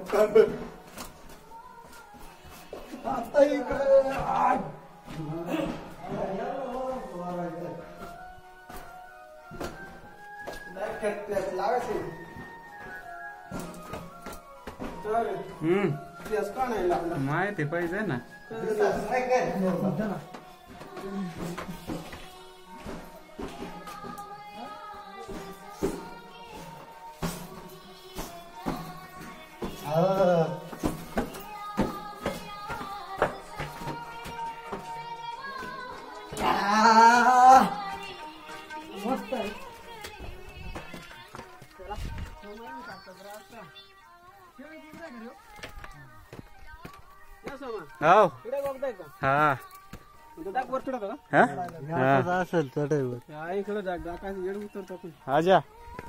आता इकडे माहिती पाहिजे ना. असेल चढाईवर आजा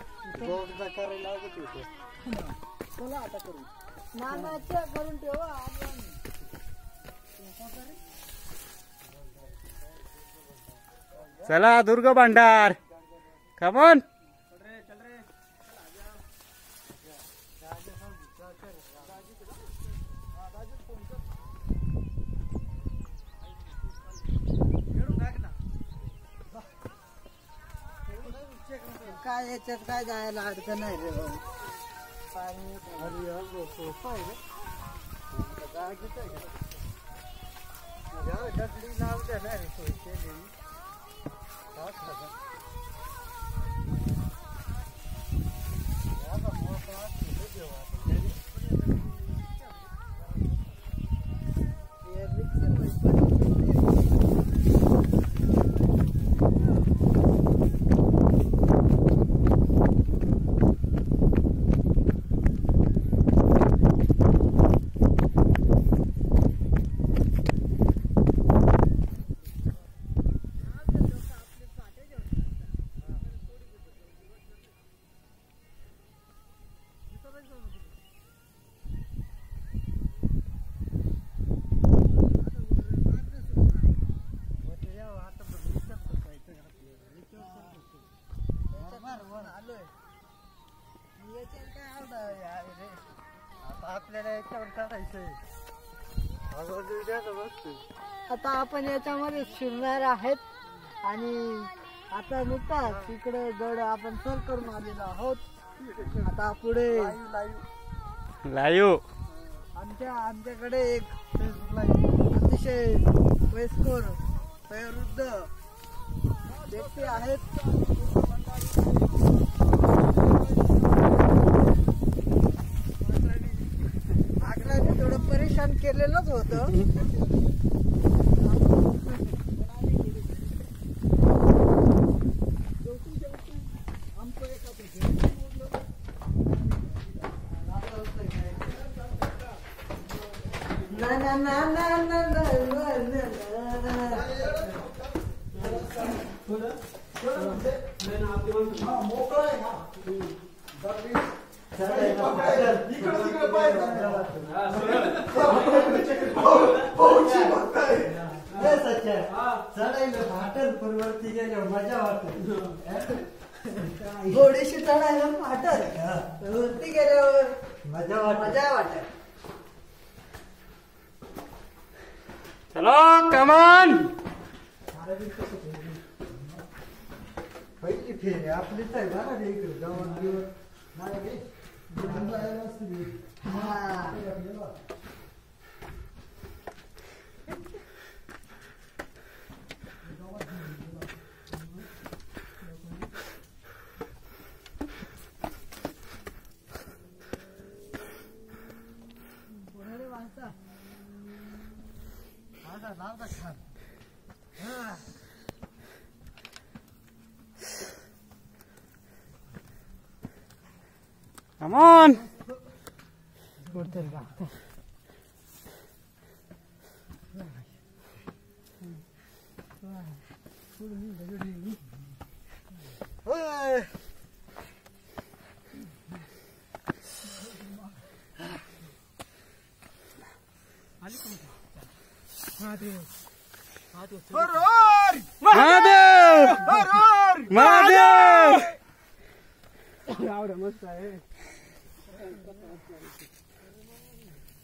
चला दुर्ग भांडार कमॉन. काय याच्यात काय जायला अडचण नाही रे पाणी लावते ना रे सोय केली. आता आपण याच्यामध्ये शिरणार आहेत आणि आता नुकताच इकडे गड आपण सर करून आलेलो आहोत. आता पुढे लाईव्ह आमच्याकडे एक अतिशय वयस्कर वयोवृद्ध व्यक्ती आहेत. आग्राने थोडं परेशान केलेलंच होतं. मजा वाटत थोडीशी चढायला वाटत वरती गेल्यावर मजा वाटत. चलो कमान. पहिली फेरी आपलीच आहे बघा इकडे जवळ Come on. मस्त आहे.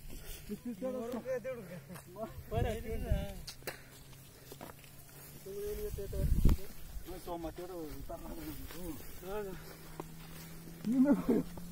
सोमा तेवढं